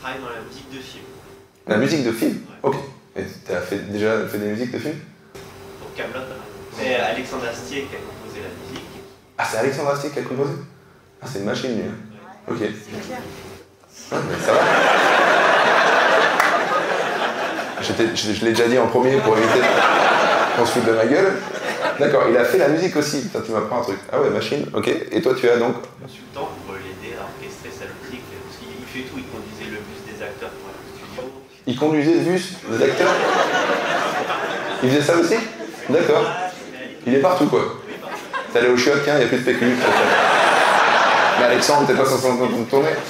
travaille dans la musique de film. La musique de film? Ouais. Ok. Et tu as déjà fait des musiques de film? Pour Kaamelott, c'est Alexandre Astier qui a composé la musique. Ah, c'est Alexandre Astier qui a composé? Ah, c'est une machine, lui. Ouais. Ok. Ah, mais ça va. Je l'ai déjà dit en premier pour éviter qu'on se foute de ma gueule. D'accord, il a fait la musique aussi. Putain, tu m'apprends un truc. Ah ouais, machine, ok. Et toi, tu as donc... Consultant pour l'aider à orchestrer sa musique, parce qu'il fait tout, il conduisait le bus des acteurs pour aller au studio. Il conduisait le bus des acteurs? Il faisait ça aussi? D'accord. Il est partout, quoi. T'es allé au chiotte, tiens, il n'y a plus de PQ. Mais Alexandre, t'es pas censé tourner.